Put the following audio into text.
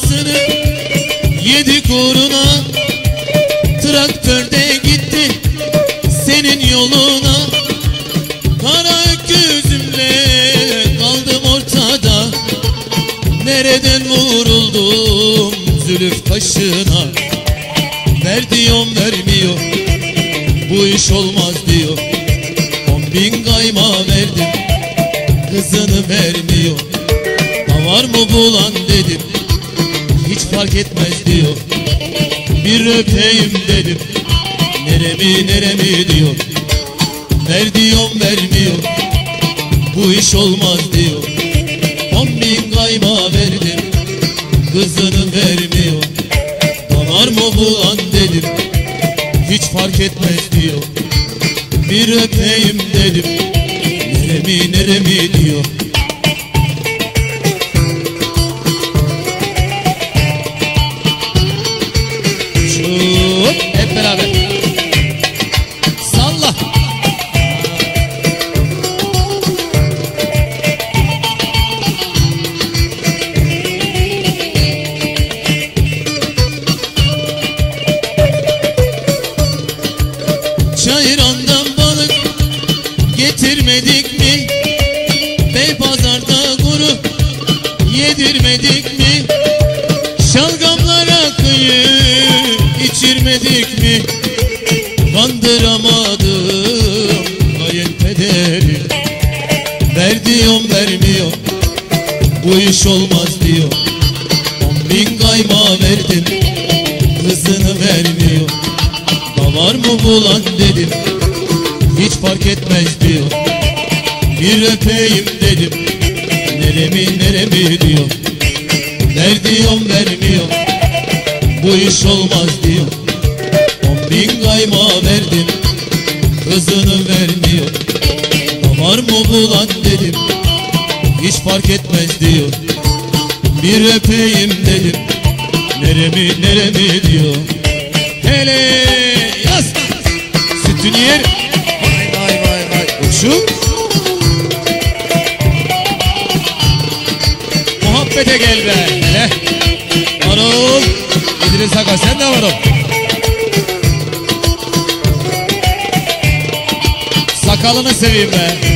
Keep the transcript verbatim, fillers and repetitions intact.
parasını yedi kuruna, traktörde gitti senin yoluna. Kara öküzümle kaldım ortada, nereden vuruldum zülüf kaşına. Ver diyorum vermiyor, bu iş olmaz diyor. On bin kayma verdim, kızını vermiyor. Ha var mı bulan dedim, hiç fark etmez diyor. Bir öpeyim dedim, neremi neremi diyor. Ver diyorum vermiyor, bu iş olmaz diyor. On bin kayma verdim, kızını vermiyor. Var mı bulan dedim, hiç fark etmez diyor. Bir öpeyim dedim, neremi neremi diyor. Şuuup hep beraber salla. Çayıran'dan balık getirmedik mi? Beypazar'da kuru yedirmedik mi? Şalgamlara kıyı içirmedik mi? Kandıramadım kayınpederi. Ver diyorum vermiyor, bu iş olmaz diyor. On bin kayma verdim, kızını vermiyor. Var mı bulan dedim, hiç fark etmez diyor. Bir öpeyim dedim, neremi neremi diyor. Ver diyorum vermiyor, bu iş olmaz diyor. On bin kayma verdim, kızını vermiyor. Var mı bulan dedim, hiç fark etmez diyor. Bir öpeyim dedim, neremi neremi diyor. Hele yaz sütünü yer. Vay vay vay vay uçum. Muhabbete gel be. Hele Anıl İdris Aga, sen de varım. Sakalını seveyim be.